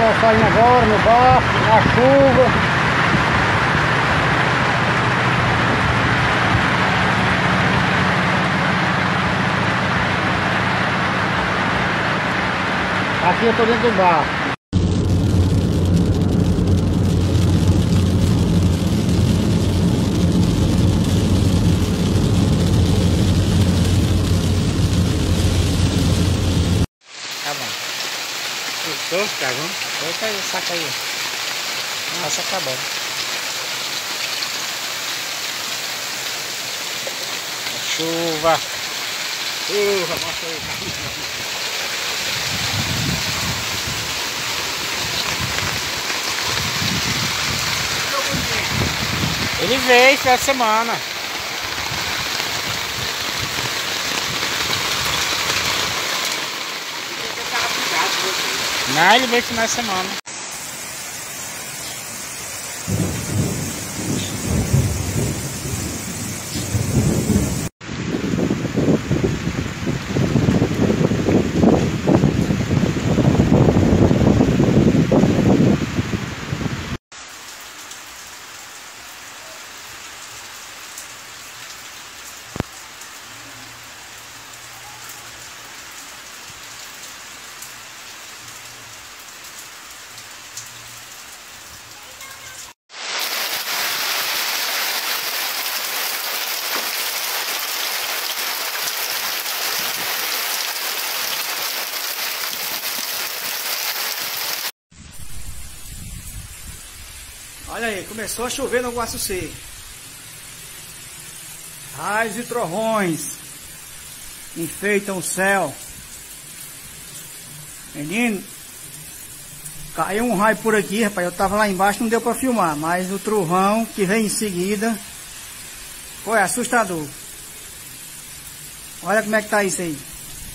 pessoal saindo agora no barco, na chuva. Aqui eu tô dentro do barco. Tá bom. Gostou, Thiagão? Eita aí, saca aí. Nossa, acabando. Chuva. Chuva, mostra aí. Ele veio final de semana. Não, ele veio final de semana. Olha aí, começou a chover no Guaçucê. Raios e trovões enfeitam o céu. Menino, caiu um raio por aqui, rapaz. Eu tava lá embaixo, não deu pra filmar, mas o trovão que veio em seguida foi assustador. Olha como é que tá isso aí.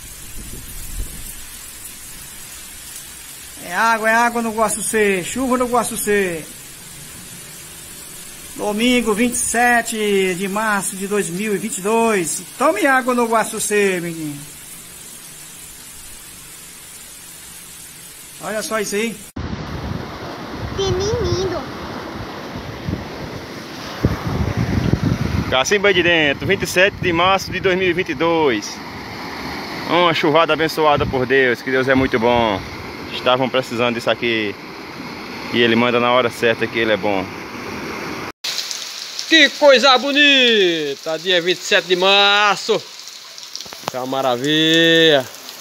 É água no Guaçucê, chuva no Guaçucê. Domingo 27 de março de 2022. Tome água no Guaçucê, menino. Olha só isso aí. Tem menino. Cacimba de Dentro, 27 de março de 2022. Uma chuvada abençoada por Deus, que Deus é muito bom. Estavam precisando disso aqui. E Ele manda na hora certa, que Ele é bom. Que coisa bonita! Dia 27 de março. Tá uma maravilha.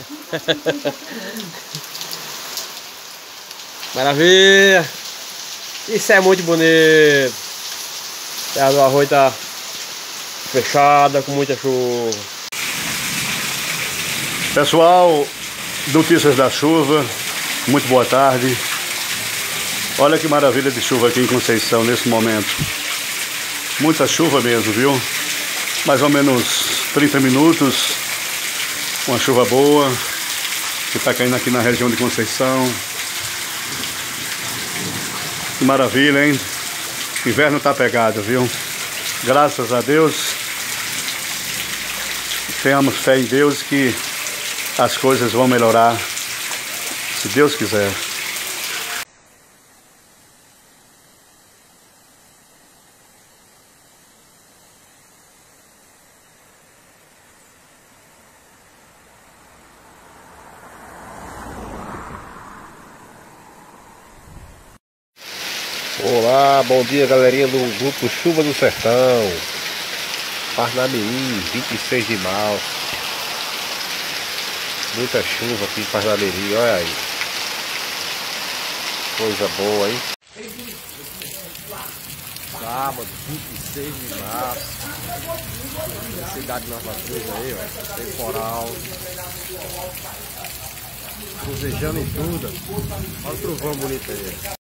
Maravilha. Isso é muito bonito. A terra do arroz tá fechada com muita chuva. Pessoal, notícias da chuva. Muito boa tarde. Olha que maravilha de chuva aqui em Conceição nesse momento. Muita chuva mesmo, viu? Mais ou menos 30 minutos. Uma chuva boa que está caindo aqui na região de Conceição. Que maravilha, hein? O inverno está pegado, viu? Graças a Deus. Tenhamos fé em Deus que as coisas vão melhorar, se Deus quiser. Olá, bom dia galerinha do grupo Chuva do Sertão, Parnamirim, 26 de março. Muita chuva aqui em Parnamirim, olha aí. Coisa boa, hein? Sábado, 26 de março. Cidade de Nova Cruz aí, ó. Temporal. Cruzejando em tudo. Olha o trovão bonito aí.